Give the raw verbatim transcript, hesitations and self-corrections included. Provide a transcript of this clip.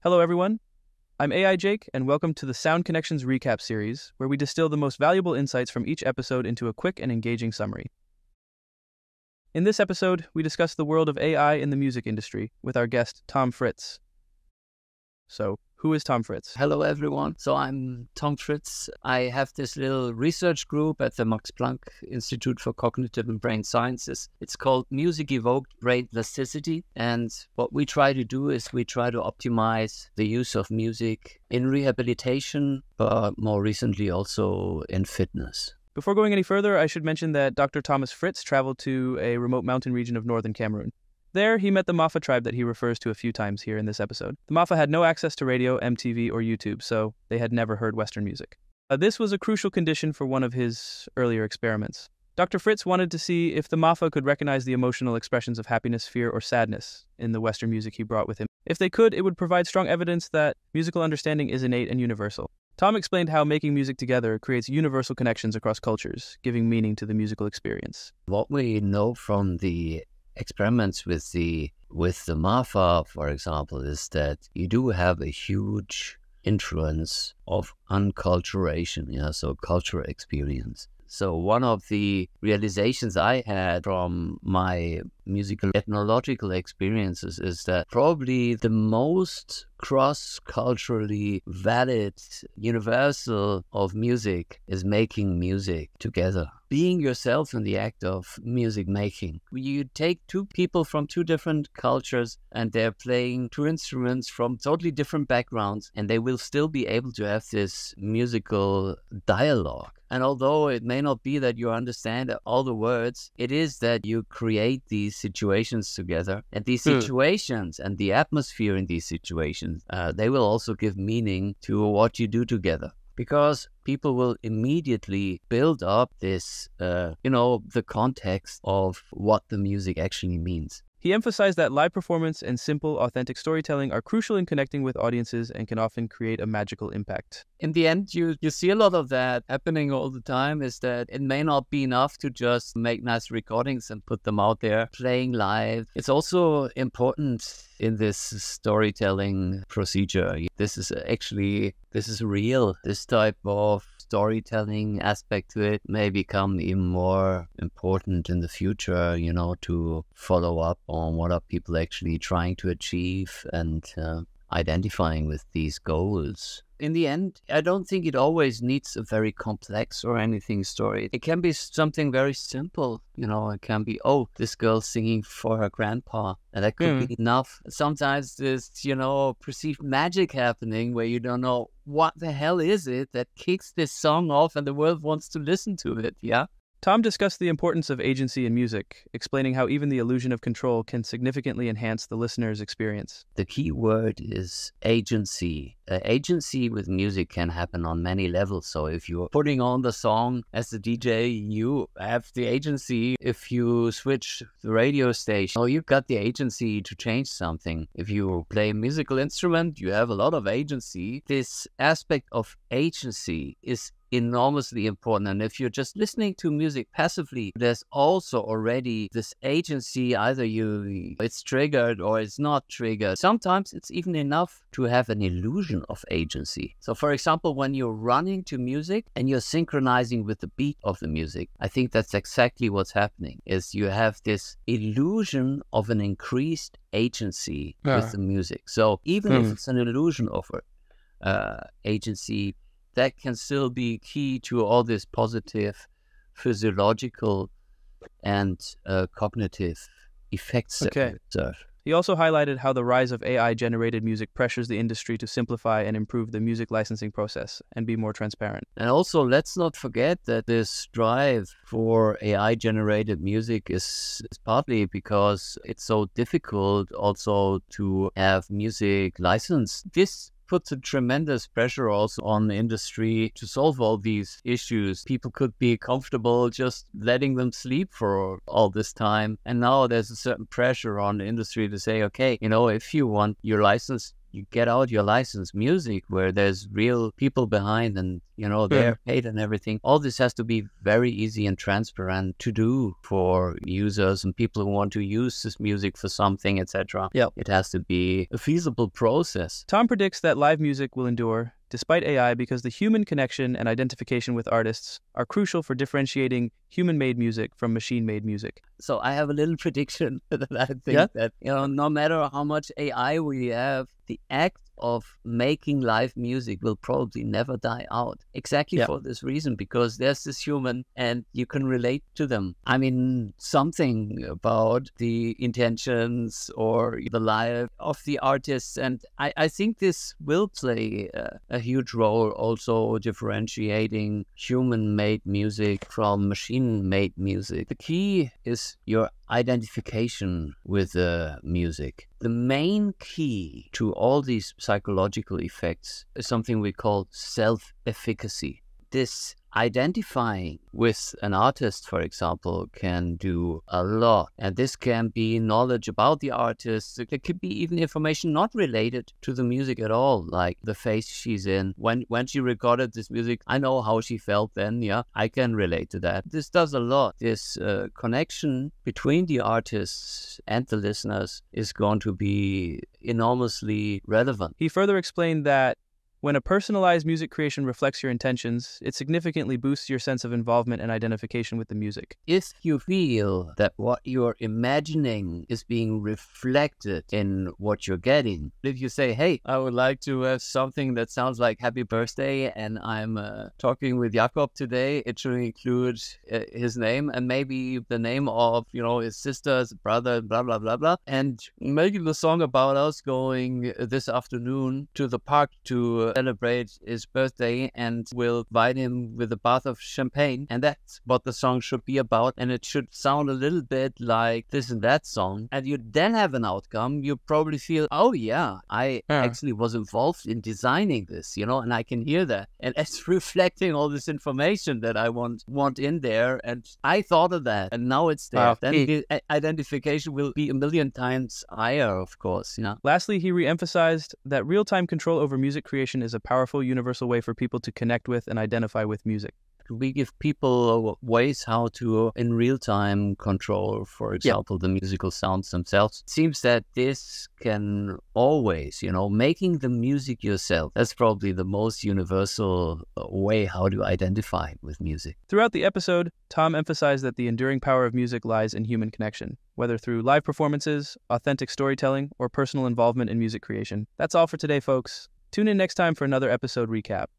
Hello, everyone. I'm A I Jake, and welcome to the Sound Connections Recap Series, where we distill the most valuable insights from each episode into a quick and engaging summary. In this episode, we discuss the world of A I in the music industry with our guest, Tom Fritz. So, who is Tom Fritz? Hello, everyone. So I'm Tom Fritz. I have this little research group at the Max Planck Institute for Cognitive and Brain Sciences. It's called music-evoked brain plasticity. And what we try to do is we try to optimize the use of music in rehabilitation, but more recently also in fitness. Before going any further, I should mention that Doctor Thomas Fritz traveled to a remote mountain region of northern Cameroon. There, he met the Mafa Tribe that he refers to a few times here in this episode. The Mafa had no access to radio, M T V, or YouTube, so they had never heard Western music. Uh, this was a crucial condition for one of his earlier experiments. Doctor Fritz wanted to see if the Mafa could recognize the emotional expressions of happiness, fear, or sadness in the Western music he brought with him. If they could, it would provide strong evidence that musical understanding is innate and universal. Tom explained how making music together creates universal connections across cultures, giving meaning to the musical experience. What we know from the experiments with the with the Mafa, for example, is that you do have a huge influence of unculturation, you know, so cultural experience. So one of the realizations I had from my musical ethnological experiences is that probably the most cross-culturally valid universal of music is making music together. Being yourself in the act of music making. You take two people from two different cultures and they're playing two instruments from totally different backgrounds, and they will still be able to have this musical dialogue. And although it may not be that you understand all the words, it is that you create these situations together. And these Hmm. situations and the atmosphere in these situations, uh, they will also give meaning to what you do together. Because people will immediately build up this, uh, you know, the context of what the music actually means. He emphasized that live performance and simple, authentic storytelling are crucial in connecting with audiences and can often create a magical impact. In the end, you, you see a lot of that happening all the time, is that it may not be enough to just make nice recordings and put them out there playing live. It's also important in this storytelling procedure. This is actually, this is real. This type of storytelling aspect to it may become even more important in the future, you know, to follow up on what are people actually trying to achieve and uh, identifying with these goals. In the end, I don't think it always needs a very complex or anything story. It can be something very simple. You know, it can be, oh, this girl's singing for her grandpa. And that could Mm. be enough. Sometimes there's, you know, perceived magic happening where you don't know what the hell is it that kicks this song off and the world wants to listen to it, yeah? Tom discussed the importance of agency in music, explaining how even the illusion of control can significantly enhance the listener's experience. The key word is agency. Uh, agency with music can happen on many levels. So if you're putting on the song as the D J, you have the agency. If you switch the radio station, oh, you've got the agency to change something. If you play a musical instrument, you have a lot of agency. This aspect of agency is enormously important. And if you're just listening to music passively, there's also already this agency. Either you it's triggered or it's not triggered. Sometimes it's even enough to have an illusion of agency. So for example, when you're running to music and you're synchronizing with the beat of the music, I think that's exactly what's happening, is you have this illusion of an increased agency Yeah. with the music. So even Mm. if it's an illusion of uh, agency, that can still be key to all this positive physiological and uh, cognitive effects that Okay. we observe. He also highlighted how the rise of A I-generated music pressures the industry to simplify and improve the music licensing process and be more transparent. And also, let's not forget that this drive for A I-generated music is, is partly because it's so difficult also to have music licensed. This puts a tremendous pressure also on the industry to solve all these issues. People could be comfortable just letting them sleep for all this time. And now there's a certain pressure on the industry to say, okay, you know, if you want your license you get out your licensed music where there's real people behind and, you know, they're paid and everything. All this has to be very easy and transparent to do for users and people who want to use this music for something, et cetera. Yep. It has to be a feasible process. Tom predicts that live music will endure despite A I because the human connection and identification with artists are crucial for differentiating human-made music from machine-made music. So I have a little prediction that I think Yeah? that, you know, no matter how much A I we have, the act of making live music will probably never die out. Exactly Yeah. for this reason, because there's this human and you can relate to them. I mean, something about the intentions or the life of the artists. And I, I think this will play a, a huge role also differentiating human-made music from machine-made music. The key is your identification with the music. The main key to all these psychological effects is something we call self-efficacy. This identifying with an artist, for example, can do a lot. And this can be knowledge about the artist. It could be even information not related to the music at all, like the phase she's in. When when she recorded this music, I know how she felt then, yeah, I can relate to that. This does a lot. This uh, connection between the artists and the listeners is going to be enormously relevant. He further explained that when a personalized music creation reflects your intentions, it significantly boosts your sense of involvement and identification with the music. If you feel that what you're imagining is being reflected in what you're getting, if you say, hey, I would like to have something that sounds like happy birthday and I'm uh, talking with Jakob today, it should include uh, his name and maybe the name of, you know, his sister, his brother, blah, blah, blah, blah. And maybe the song about us going this afternoon to the park to celebrate his birthday and we'll invite him with a bath of champagne, and that's what the song should be about, and it should sound a little bit like this and that song, and you then have an outcome. You probably feel, oh yeah, I Yeah. actually was involved in designing this, you know, and I can hear that, and it's reflecting all this information that I want want in there, and I thought of that, and now it's there. Wow. Then the i- identification will be a million times higher, of course, you know. Lastly, he re-emphasized that real-time control over music creation is a powerful universal way for people to connect with and identify with music. We give people ways how to, in real time, control, for example, the musical sounds themselves. It seems that this can always, you know, making the music yourself, that's probably the most universal way how to identify with music. Throughout the episode, Tom emphasized that the enduring power of music lies in human connection, whether through live performances, authentic storytelling, or personal involvement in music creation. That's all for today, folks. Tune in next time for another episode recap.